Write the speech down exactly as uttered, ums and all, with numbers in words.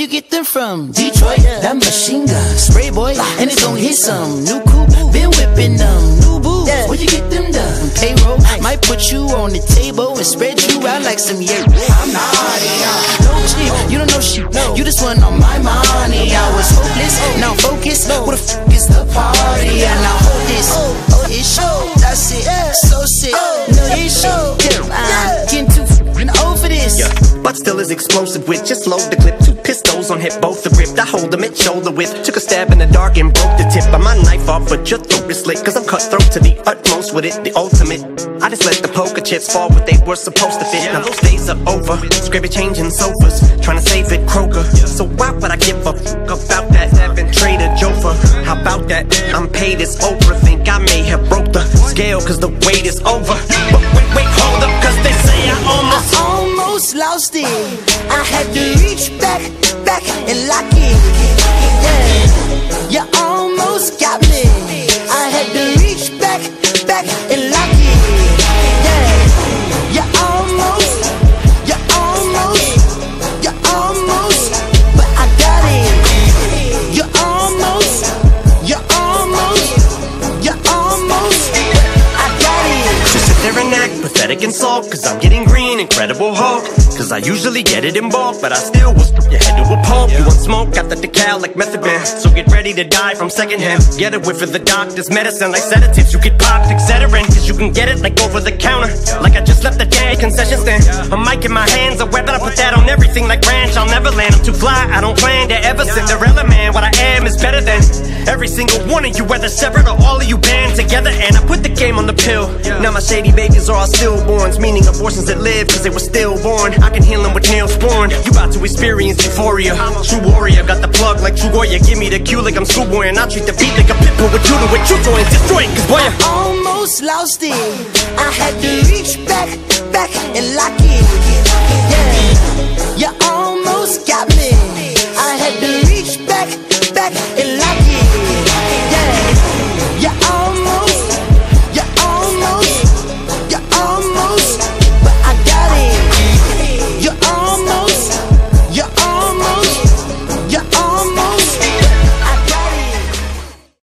you get them from? Detroit, that machine gun, spray boy, and it's gon' hit some. New coupe, been whipping them. New boots, where you get them done? Payroll, might put you on the table and spread you out like some yeah. I'm naughty, no shit, you don't know shit. You just want on my money. I was hopeless, now focus. Who the f is the party? And now hold this, oh it's show, that's it, so sick. No issue, I'm getting too f***ing over this. Yeah, but still is explosive with just load the clip. Two pistols on hip, both the grip. I hold them at shoulder width. Took a stab in the dark and broke the tip of my knife off, but your throat is slit. Cause I'm cutthroat to the utmost with it, the ultimate. I just let the poker chips fall what they were supposed to fit. Now those days are over. Scrappy changing sofas, trying to save it Kroger. So why would I give a f*** about that? Having Trader Joe for how about that? I'm paid as Oprah. Think I may have broke the scale cause the wait is over. But wait, wait, hold up, cause they say I almost I almost lost it. I had to reach back, back and lock it. Yeah, you almost got me. I had to reach back, back and lock it. Yeah, you almost, you almost, you almost, but I got it. You almost, you almost, you almost, but I got it. just sit there and act pathetic and sulk, cause I'm getting green, Incredible Hulk. Cause I usually get it in bulk, but I still will strip your head to a pulp. You want smoke, got the decal like method man. So get ready to die from secondhand. Get a whiff of the doctor's medicine like sedatives. You get popped, Excedrin, cause you can get it like over the counter. Like I just left the day concession stand. A mic in my hands, a weapon, I put that on everything like ranch. I'll never land, I'm too fly, I don't plan to ever Cinderella man. What I am is better than every single one of you, whether separate or all of you band together. And I put the game on the pill. Now my shady babies are all stillborns, meaning abortions that live cause they were stillborn. I can heal them with nails born. You about to experience euphoria. True warrior, got the plug like True Goya. Give me the cue like I'm schoolboy, and I'll treat the beat like a pit bull with judo with truth and destroy it. Cause boy, I almost lost it. I had to reach back, back and lock it.